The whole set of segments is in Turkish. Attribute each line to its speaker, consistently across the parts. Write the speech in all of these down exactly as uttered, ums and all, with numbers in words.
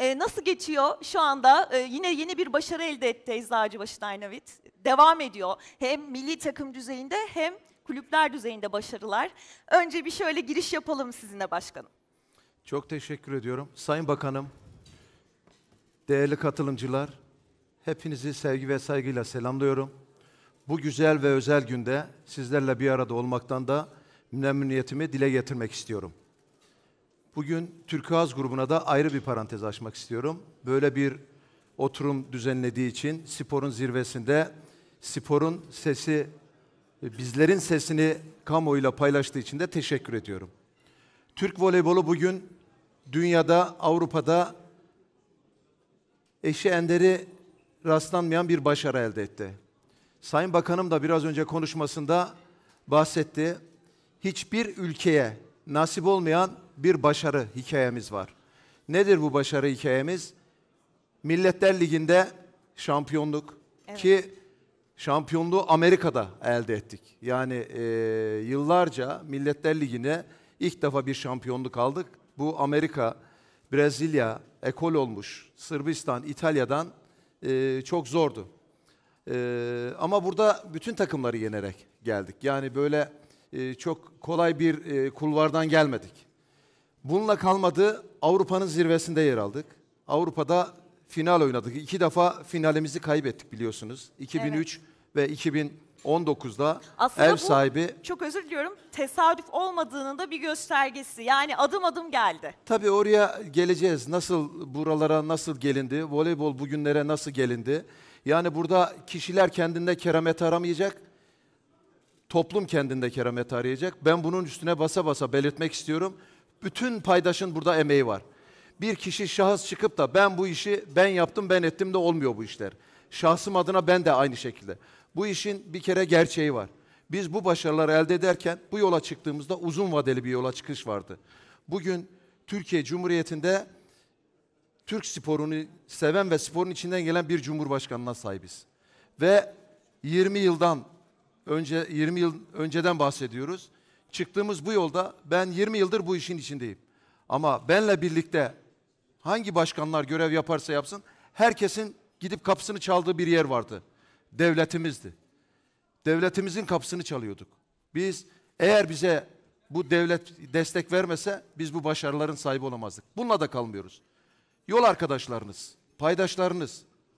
Speaker 1: Ee, nasıl geçiyor? Şu anda e, yine yeni bir başarı elde etti Eczacıbaşı Dynavit. Devam ediyor. Hem milli takım düzeyinde hem kulüpler düzeyinde başarılar. Önce bir şöyle giriş yapalım sizinle başkanım.
Speaker 2: Çok teşekkür ediyorum. Sayın Bakanım, değerli katılımcılar, hepinizi sevgi ve saygıyla selamlıyorum. Bu güzel ve özel günde sizlerle bir arada olmaktan da memnuniyetimi dile getirmek istiyorum. Bugün Turkuaz grubuna da ayrı bir parantez açmak istiyorum. Böyle bir oturum düzenlediği için sporun zirvesinde sporun sesi, bizlerin sesini kamuoyuyla paylaştığı için de teşekkür ediyorum. Türk voleybolu bugün dünyada, Avrupa'da eşi enderi rastlanmayan bir başarı elde etti. Sayın Bakanım da biraz önce konuşmasında bahsetti. Hiçbir ülkeye nasip olmayan bir başarı hikayemiz var. Nedir bu başarı hikayemiz? Milletler Ligi'nde şampiyonluk, evet. Ki şampiyonluğu Amerika'da elde ettik. Yani e, yıllarca Milletler Ligi'ne ilk defa bir şampiyonluk aldık. Bu Amerika, Brezilya, ekol olmuş, Sırbistan, İtalya'dan e, çok zordu. E, ama burada bütün takımları yenerek geldik. Yani böyle e, çok kolay bir e, kulvardan gelmedik. Bununla kalmadı, Avrupa'nın zirvesinde yer aldık. Avrupa'da final oynadık. İki defa finalimizi kaybettik biliyorsunuz. iki bin üç evet. Ve iki bin on dokuzda
Speaker 1: aslında
Speaker 2: ev sahibi...
Speaker 1: Çok özür diliyorum, tesadüf olmadığının da bir göstergesi. Yani adım adım geldi.
Speaker 2: Tabii oraya geleceğiz. Nasıl buralara nasıl gelindi, voleybol bugünlere nasıl gelindi? Yani burada kişiler kendinde keramet aramayacak, toplum kendinde keramet arayacak. Ben bunun üstüne basa basa belirtmek istiyorum. Bütün paydaşın burada emeği var. Bir kişi şahıs çıkıp da ben bu işi ben yaptım, ben ettim de olmuyor bu işler. Şahsım adına ben de aynı şekilde. Bu işin bir kere gerçeği var. Biz bu başarıları elde ederken bu yola çıktığımızda uzun vadeli bir yola çıkış vardı. Bugün Türkiye Cumhuriyeti'nde Türk sporunu seven ve sporun içinden gelen bir cumhurbaşkanına sahibiz. Ve yirmi yıldan önce yirmi yıl önceden bahsediyoruz. Çıktığımız bu yolda ben yirmi yıldır bu işin içindeyim. Ama benle birlikte hangi başkanlar görev yaparsa yapsın herkesin gidip kapısını çaldığı bir yer vardı. Devletimizdi. Devletimizin kapısını çalıyorduk. Biz eğer bize bu devlet destek vermese biz bu başarıların sahibi olamazdık. Bununla da kalmıyoruz. Yol arkadaşlarınız, paydaşlarınız,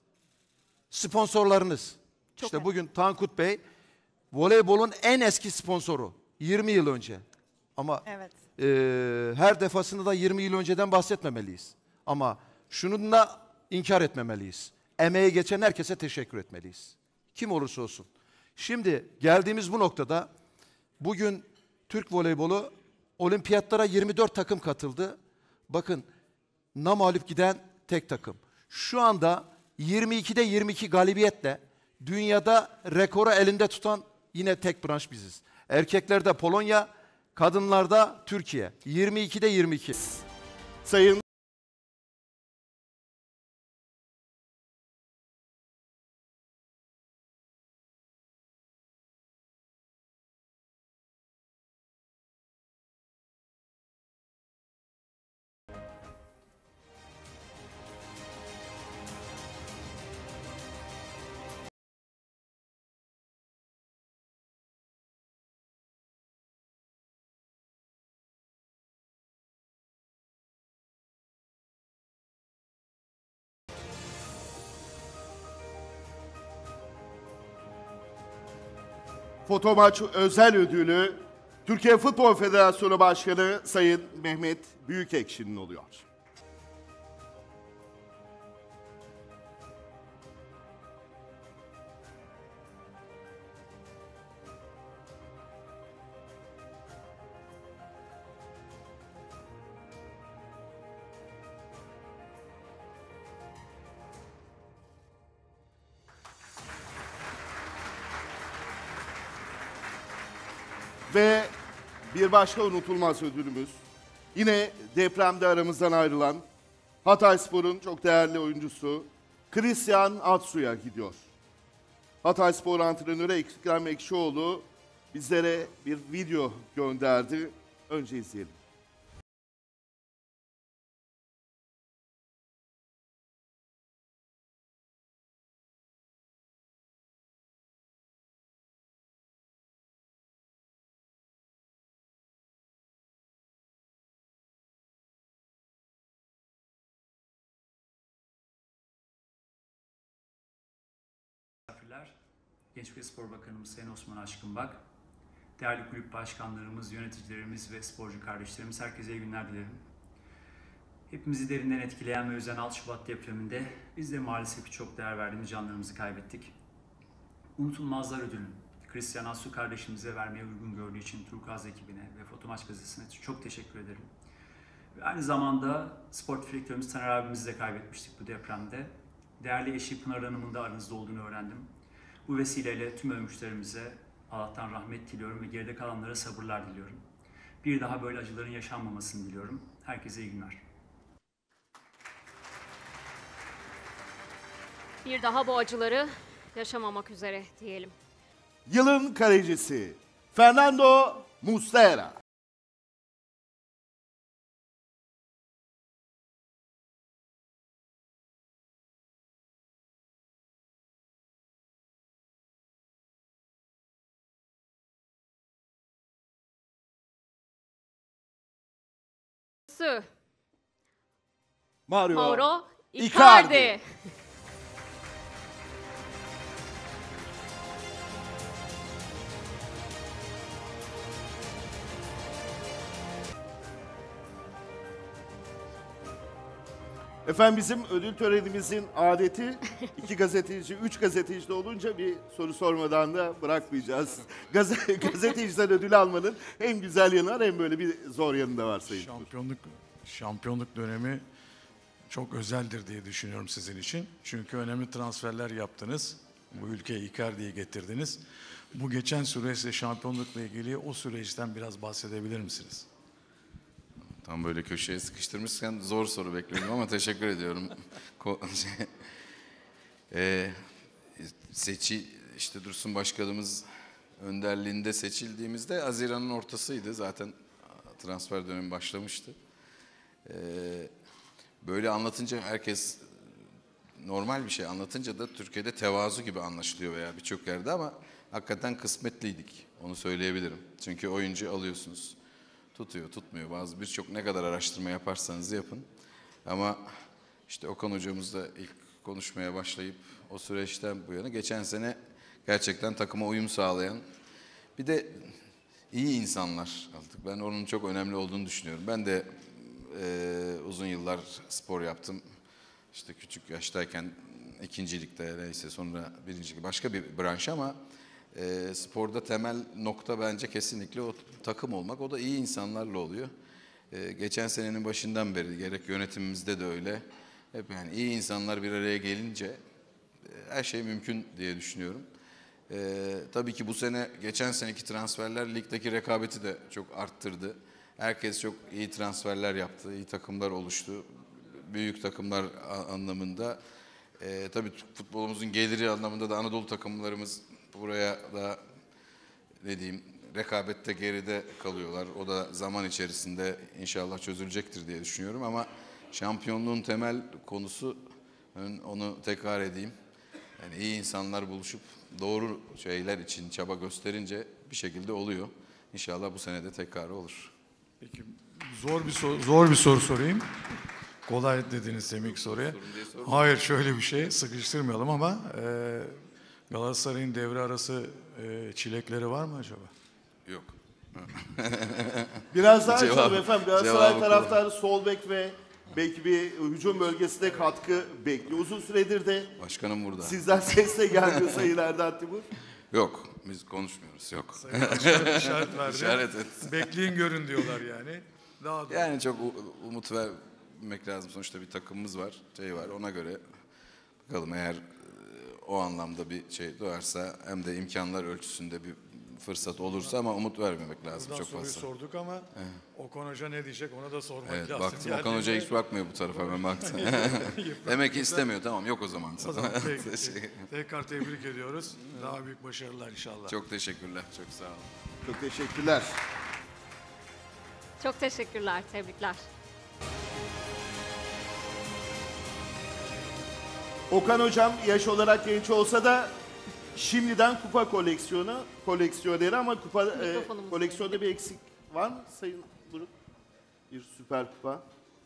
Speaker 2: sponsorlarınız. Çok işte önemli. Bugün Tankut Bey voleybolun en eski sponsoru. yirmi yıl önce. Ama evet. e, her defasında da yirmi yıl önceden bahsetmemeliyiz. Ama şunu da inkar etmemeliyiz. Emeği geçen herkese teşekkür etmeliyiz. Kim olursa olsun. Şimdi geldiğimiz bu noktada bugün Türk voleybolu olimpiyatlara yirmi dört takım katıldı. Bakın namağlup giden tek takım. Şu anda yirmi ikide yirmi iki galibiyetle dünyada rekoru elinde tutan yine tek branş biziz. Erkeklerde Polonya, kadınlarda Türkiye. yirmi ikide yirmi iki.
Speaker 3: Sayın Fotomaç özel ödülü Türkiye Futbol Federasyonu Başkanı Sayın Mehmet Büyükekşi'nin oluyor. Ve bir başka unutulmaz ödülümüz, yine depremde aramızdan ayrılan Hatayspor'un çok değerli oyuncusu Christian Atsu'ya gidiyor. Hatayspor antrenörü Ekrem Ekşioğlu bizlere bir video gönderdi. Önce izleyelim.
Speaker 4: Gençlik ve Spor Bakanımız Sayın Osman Aşkınbak, değerli kulüp başkanlarımız, yöneticilerimiz ve sporcu kardeşlerimiz, herkese iyi günler dilerim. Hepimizi derinden etkileyen ve üzen altı Şubat depreminde biz de maalesef ki çok değer verdiğimiz canlarımızı kaybettik. Unutulmazlar ödülünü Cristian Assu kardeşimize vermeye uygun gördüğü için Turkuaz ekibine ve Fotomaç gazetesine çok teşekkür ederim. Ve aynı zamanda spor direktörümüz Taner abimizi de kaybetmiştik bu depremde. Değerli eşi Pınar Hanım'ın da aranızda olduğunu öğrendim. Bu vesileyle tüm ölmüşlerimize Allah'tan rahmet diliyorum ve geride kalanlara sabırlar diliyorum. Bir daha böyle acıların yaşanmamasını diliyorum. Herkese iyi günler.
Speaker 5: Bir daha bu acıları yaşamamak üzere diyelim.
Speaker 3: Yılın kalecisi Fernando Muslera.
Speaker 5: Su,
Speaker 3: Mario,
Speaker 5: Mauro
Speaker 3: Icardi.
Speaker 5: Icardi.
Speaker 3: Efendim bizim ödül törenimizin adeti iki gazeteci, üç gazeteci de olunca bir soru sormadan da bırakmayacağız. Gazete, gazeteciden ödül almanın hem güzel yanı var hem böyle bir zor yanı da var Sayın.
Speaker 6: Şampiyonluk şampiyonluk dönemi çok özeldir diye düşünüyorum sizin için. Çünkü önemli transferler yaptınız. Bu ülkeye Icardi'yi getirdiniz. Bu geçen süreçte şampiyonlukla ilgili o süreçten biraz bahsedebilir misiniz?
Speaker 7: Tam böyle köşeye sıkıştırmışken zor soru bekliyordum ama teşekkür ediyorum. Ko- ee, seçi işte Dursun Başkanımız önderliğinde seçildiğimizde Haziran'ın ortasıydı. Zaten transfer dönemi başlamıştı. Ee, böyle anlatınca herkes normal bir şey anlatınca da Türkiye'de tevazu gibi anlaşılıyor veya birçok yerde ama hakikaten kısmetliydik. Onu söyleyebilirim. Çünkü oyuncu alıyorsunuz. Tutuyor, tutmuyor. Bazı birçok ne kadar araştırma yaparsanız yapın. Ama işte Okan hocamızla ilk konuşmaya başlayıp o süreçten bu yana geçen sene gerçekten takıma uyum sağlayan bir de iyi insanlar aldık. Ben onun çok önemli olduğunu düşünüyorum. Ben de e, uzun yıllar spor yaptım. İşte küçük yaştayken ikincilikte neyse sonra birincilik başka bir branş ama E, sporda temel nokta bence kesinlikle o takım olmak. O da iyi insanlarla oluyor. E, geçen senenin başından beri gerek yönetimimizde de öyle. Hep yani iyi insanlar bir araya gelince e, her şey mümkün diye düşünüyorum. E, tabii ki bu sene geçen seneki transferler ligdeki rekabeti de çok arttırdı. Herkes çok iyi transferler yaptı, iyi takımlar oluştu. Büyük takımlar anlamında. E, tabii futbolumuzun geliri anlamında da Anadolu takımlarımız buraya da ne diyeyim rekabette geride kalıyorlar. O da zaman içerisinde inşallah çözülecektir diye düşünüyorum ama şampiyonluğun temel konusu onu tekrar edeyim. Yani iyi insanlar buluşup doğru şeyler için çaba gösterince bir şekilde oluyor. İnşallah bu sene de tekrarı olur.
Speaker 6: Peki zor bir soru, zor bir soru sorayım. Kolay dediniz Semih soruya. Hayır şöyle bir şey sıkıştırmayalım ama e, Galatasaray'ın devre arası e, çilekleri var mı acaba?
Speaker 7: Yok.
Speaker 3: Biraz daha
Speaker 7: Cevap-
Speaker 3: açalım efendim. Galatasaray
Speaker 7: cevabı
Speaker 3: taraftarı sol bek ve belki bir hücum bölgesinde katkı bekliyor. Uzun süredir de
Speaker 7: Başkanım burada.
Speaker 3: sizden ses de gelmiyor Sayın Erdal Timur.
Speaker 7: Yok. Biz konuşmuyoruz. Yok.
Speaker 6: Sayın Başkan işaret verdi.
Speaker 7: İşaret et.
Speaker 6: Bekleyin görün diyorlar yani. Daha da
Speaker 7: Yani çok u- umut vermek lazım. Sonuçta bir takımımız var, şey var. Ona göre bakalım eğer e, o anlamda bir şey doğarsa hem de imkanlar ölçüsünde bir fırsat olursa ama umut vermemek lazım
Speaker 6: buradan
Speaker 7: çok
Speaker 6: soruyu
Speaker 7: fazla.
Speaker 6: sorduk ama Okan Hoca ne diyecek ona da sormak
Speaker 7: Evet,
Speaker 6: lazım.
Speaker 7: baktım Okan
Speaker 6: Geldiğinde-
Speaker 7: Hoca hiç bakmıyor bu tarafa ben baktım. Demek ki istemiyor tamam yok o zaman.
Speaker 6: O zaman peki.
Speaker 7: Teşekkür-
Speaker 6: Tekrar tebrik ediyoruz. Daha büyük başarılar inşallah.
Speaker 7: Çok teşekkürler, çok sağ olun.
Speaker 3: Çok teşekkürler.
Speaker 5: Çok teşekkürler, tebrikler.
Speaker 3: Okan Hocam yaş olarak genç olsa da şimdiden kupa koleksiyonu, koleksiyoneri ama kupa e,
Speaker 5: Mikrofonumuz.
Speaker 3: koleksiyonda bir eksik var mı Sayın Buruk? Bir süper kupa.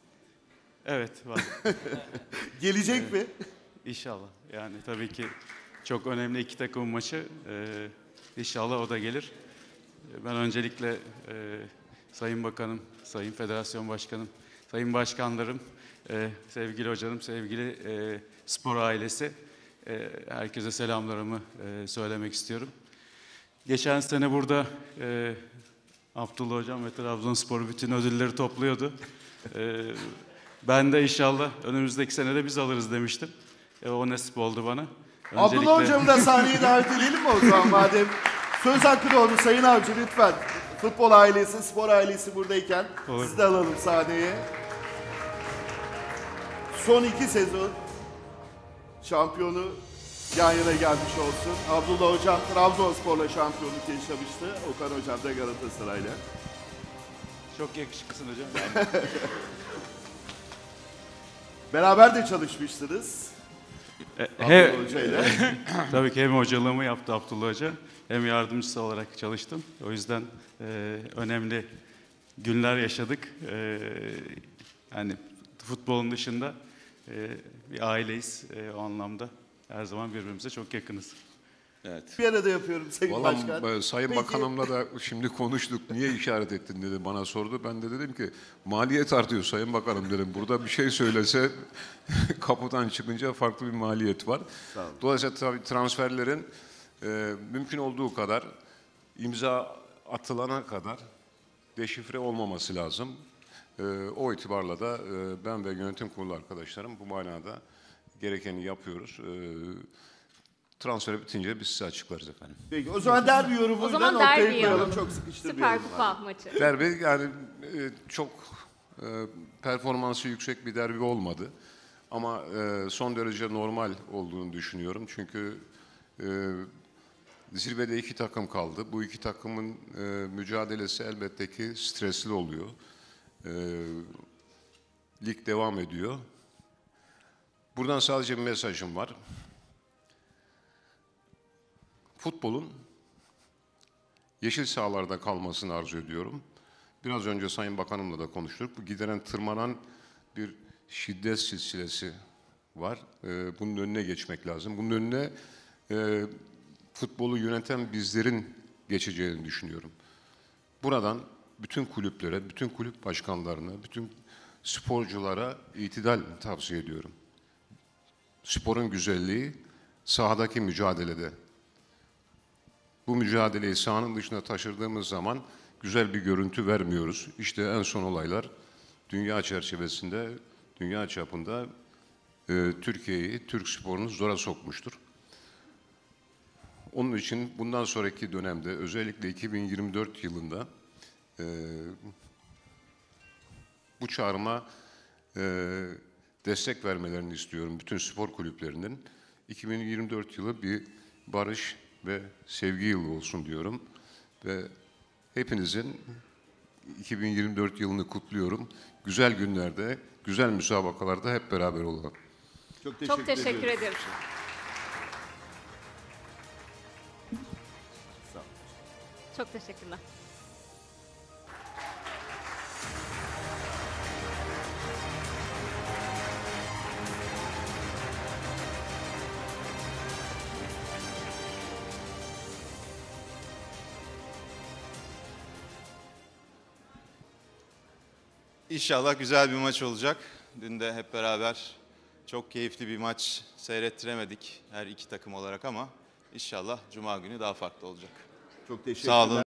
Speaker 8: Evet var.
Speaker 3: Gelecek mi?
Speaker 8: İnşallah. Yani tabii ki Çok önemli iki takım maçı. Ee, inşallah o da gelir. Ben öncelikle e, Sayın Bakanım, Sayın Federasyon Başkanım, Sayın Başkanlarım, e, sevgili hocanım, sevgili e, spor ailesi, e, herkese selamlarımı e, söylemek istiyorum. Geçen sene burada e, Abdullah Hocam ve Trabzonspor bütün ödülleri topluyordu. E, ben de inşallah önümüzdeki sene de biz alırız demiştim. E, o nasip oldu bana. Öncelikle...
Speaker 3: Abdullah Hocam'ı da sahneye davet edelim mi o zaman madem? Söz hakkı doğdu Sayın Avcı lütfen. Futbol ailesi, spor ailesi buradayken
Speaker 8: Olur.
Speaker 3: sizi de alalım sahneye. Son iki sezon şampiyonu yan yana gelmiş olsun. Abdullah Hocam Trabzonspor'la şampiyonluk yaşamıştı. Okan Hocam da Galatasaray'la.
Speaker 8: Çok yakışıklısın hocam.
Speaker 3: Beraber de çalışmıştınız.
Speaker 8: E,
Speaker 3: Abdullah
Speaker 8: he,
Speaker 3: Hoca'yla.
Speaker 8: tabii ki hem hocalığımı yaptı Abdullah Hoca hem yardımcısı olarak çalıştım. O yüzden e, önemli günler yaşadık. E, yani futbolun dışında e, bir aileyiz e, o anlamda. Her zaman birbirimize çok yakınız.
Speaker 9: Evet.
Speaker 3: Bir arada yapıyorum Sayın Başkan.
Speaker 9: Vallahi Sayın
Speaker 3: Peki.
Speaker 9: Bakanımla da şimdi konuştuk. Niye işaret ettin dedi bana sordu. Ben de dedim ki maliyet artıyor Sayın Bakanım dedim. Burada bir şey söylese kapıdan çıkınca farklı bir maliyet var. Dolayısıyla tabii transferlerin e, mümkün olduğu kadar imza atılana kadar deşifre olmaması lazım. E, o itibarla da e, ben ve yönetim kurulu arkadaşlarım bu manada gerekeni yapıyoruz. E, Transfer bitince biz size açıklarız efendim.
Speaker 3: Peki o zaman derbi
Speaker 5: O
Speaker 3: yorumuyla
Speaker 5: zaman
Speaker 3: noktayı
Speaker 5: derbi
Speaker 3: koyalım.
Speaker 5: yapalım.
Speaker 3: Çok sıkıştırmayalım.
Speaker 5: Süper Kupa maçı.
Speaker 9: Derbi yani e, çok e, performansı yüksek bir derbi olmadı. Ama e, son derece normal olduğunu düşünüyorum. Çünkü e, zirvede iki takım kaldı. Bu iki takımın e, mücadelesi elbette ki stresli oluyor. E, lig devam ediyor. Buradan sadece bir mesajım var. Futbolun yeşil sahalarda kalmasını arzu ediyorum. Biraz önce Sayın Bakanımla da konuştuk. Bu gideren tırmanan bir şiddet silsilesi var. Ee, bunun önüne geçmek lazım. Bunun önüne e, futbolu yöneten bizlerin geçeceğini düşünüyorum. Buradan bütün kulüplere, bütün kulüp başkanlarına, bütün sporculara itidal tavsiye ediyorum. Sporun güzelliği sahadaki mücadelede. Bu mücadeleyi sahanın dışına taşırdığımız zaman güzel bir görüntü vermiyoruz. İşte en son olaylar dünya çerçevesinde, dünya çapında e, Türkiye'yi, Türk sporunu zora sokmuştur. Onun için bundan sonraki dönemde özellikle iki bin yirmi dört yılında e, bu çağrıma e, destek vermelerini istiyorum bütün spor kulüplerinin. iki bin yirmi dört yılı bir barış ve sevgi yılı olsun diyorum. Ve hepinizin iki bin yirmi dört yılını kutluyorum. Güzel günlerde, güzel müsabakalarda hep beraber olalım.
Speaker 3: Çok teşekkür,
Speaker 5: Çok teşekkür
Speaker 3: ediyoruz.
Speaker 5: ederiz.
Speaker 3: Sağ olun.
Speaker 5: Çok teşekkürler.
Speaker 10: İnşallah güzel bir maç olacak. Dün de hep beraber çok keyifli bir maç seyrettiremedik her iki takım olarak ama inşallah Cuma günü daha farklı olacak.
Speaker 3: Çok teşekkürler.
Speaker 10: Sağ olun.